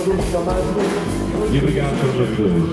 E obrigado pelos dois.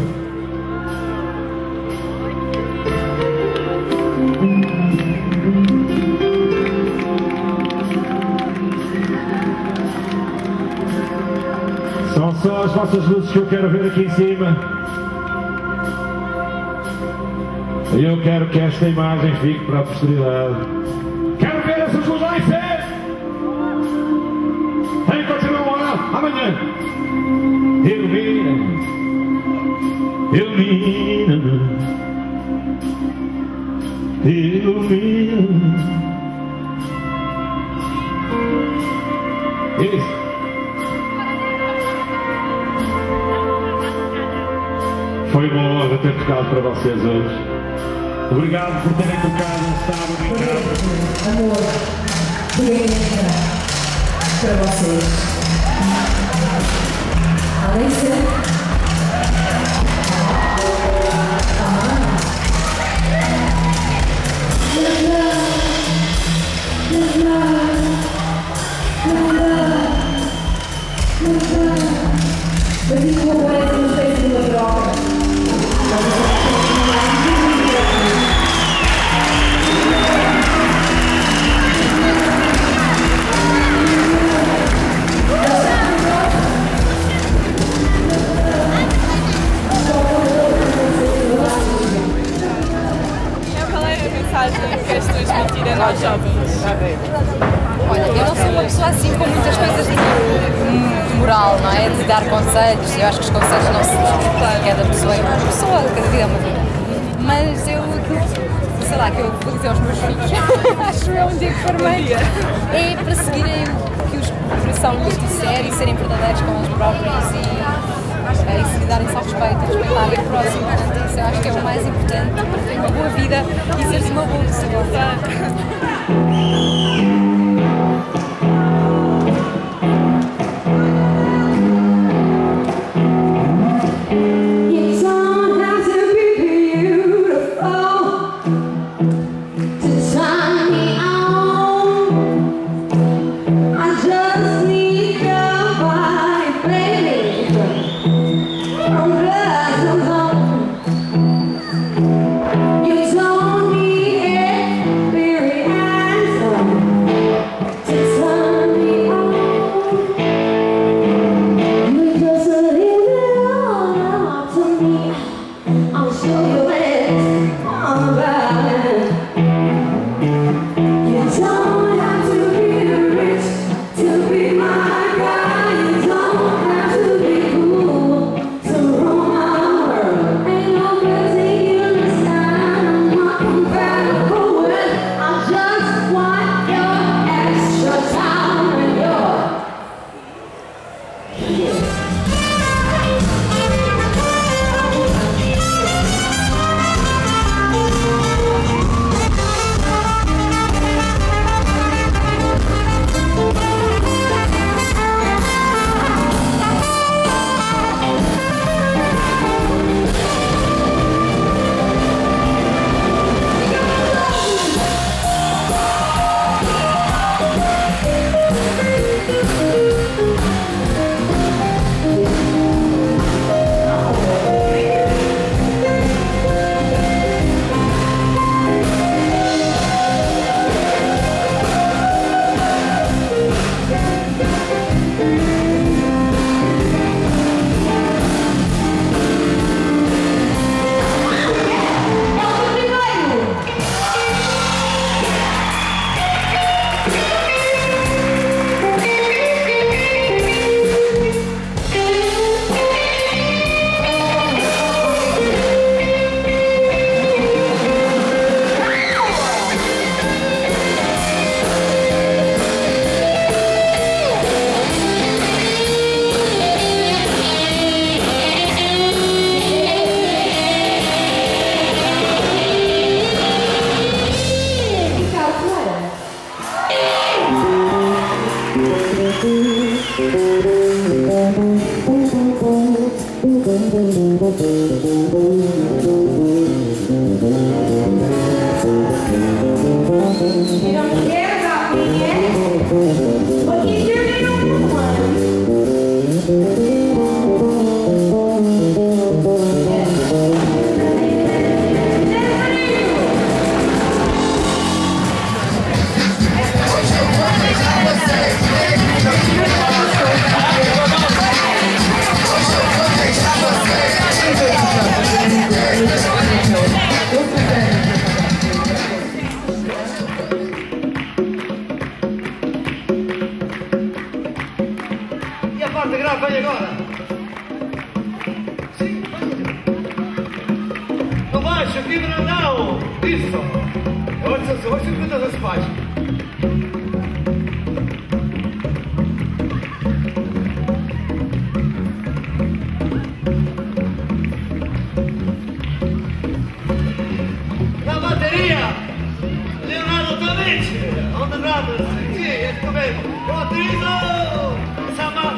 São só as vossas luzes que eu quero ver aqui em cima. E eu quero que esta imagem fique para a posteridade. Quero ver essas luzes lá em pé! Tem que continuar lá amanhã. Ilumina-me, ilumina-me, ilumina-me. Isso. Foi uma honra ter tocado para vocês hoje. Obrigado por terem tocado um sábado em casa. Amor, obrigada para vocês. Alícia. Eu digo que o amor é que nos fez uma troca. Qual é a mensagem que queres transmitir a nós jovens? Olha, eu não sou uma pessoa assim com muitas coisas de moral, não é? De dar conselhos. Eu acho que os conselhos não se discutem. Cada pessoa é uma pessoa, cada vida é uma vida. Mas eu, sei lá, que eu vou dizer aos meus filhos, acho eu um dia que for mãe, é para seguirem o que o coração lhes disser e serem verdadeiros com eles próprios e se darem-se ao respeito, respeitarem o próximo. Portanto, isso eu acho que é o mais importante para ter uma boa vida e seres uma boa pessoa. You don't care about me yet? Well, if you're the only one. parte grave, vai agora. Sim, no baixo, aqui grandão. Isso. Hoje 50 vezes baixo. Na bateria, Leonardo Tonici. On the drums. Sì, ecco bene. Rodrigo. Sama.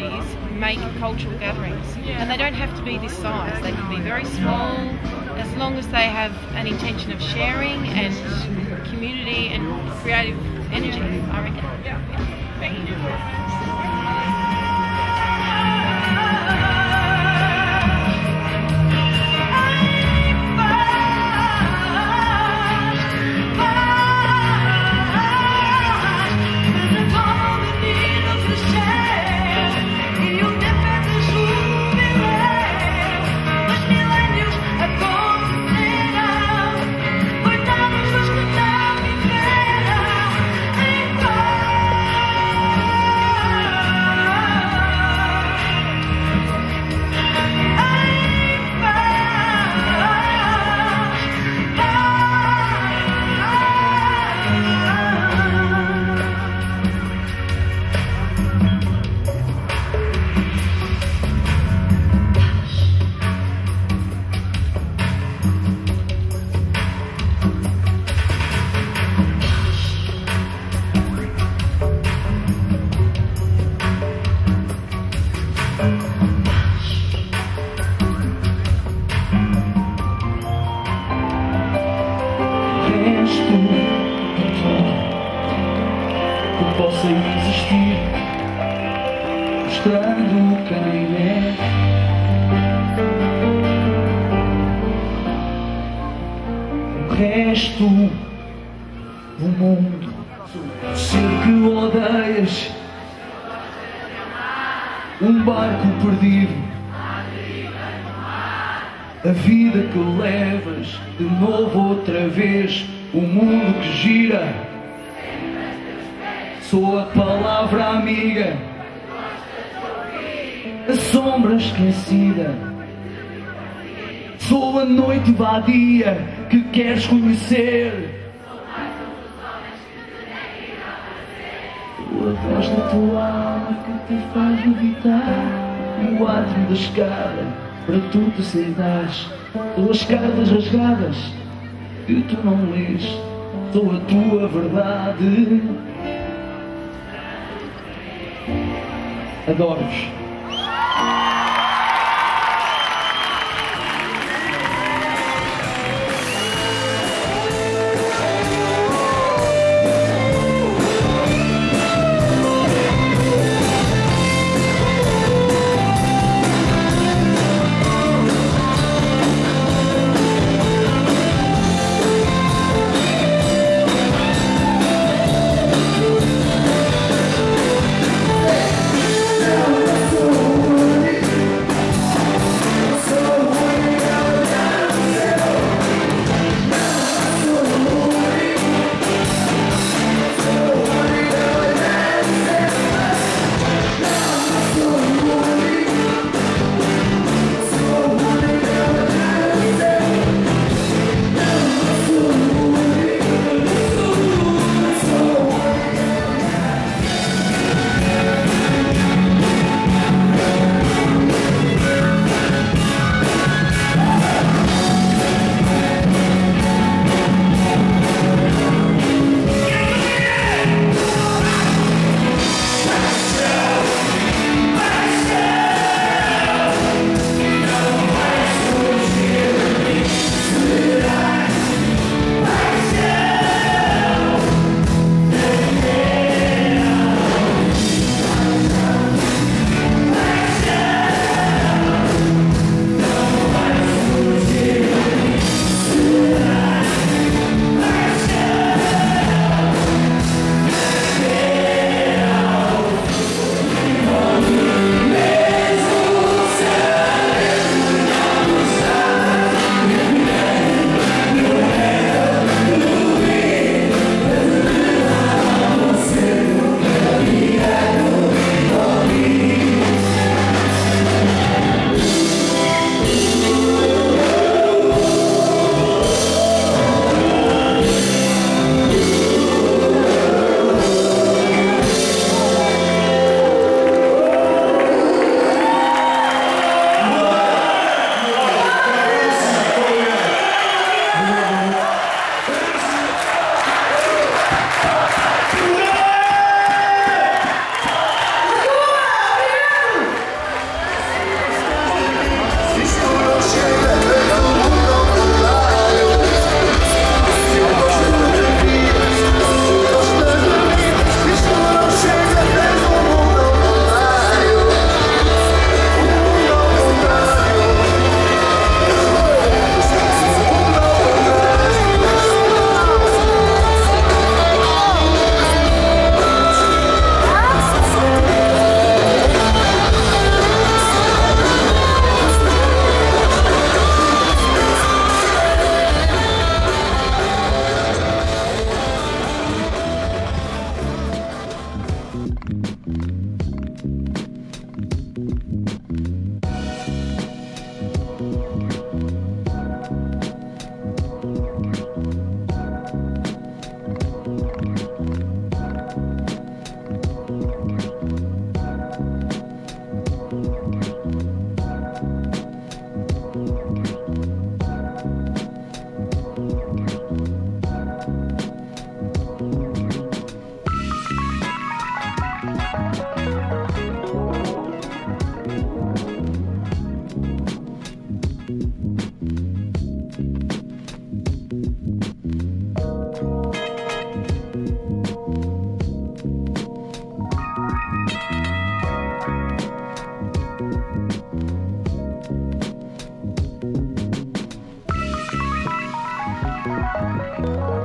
communities make cultural gatherings, and they don't have to be this size. They can be very small, as long as they have an intention of sharing and community and creative energy, I reckon. Thank you. Possa existir, mostrando quem é. O resto do mundo, o ser que odeias, um barco perdido, a vida que levas de novo outra vez, o mundo que gira. Sou a palavra amiga, a sombra esquecida. Sou a noite vadia que queres conhecer. Sou a voz da tua alma que te faz levitar no átrio da escada para tu te sentares. Sou as cartas rasgadas que tu não lês. Sou a tua verdade. Adoro-vos. Você Música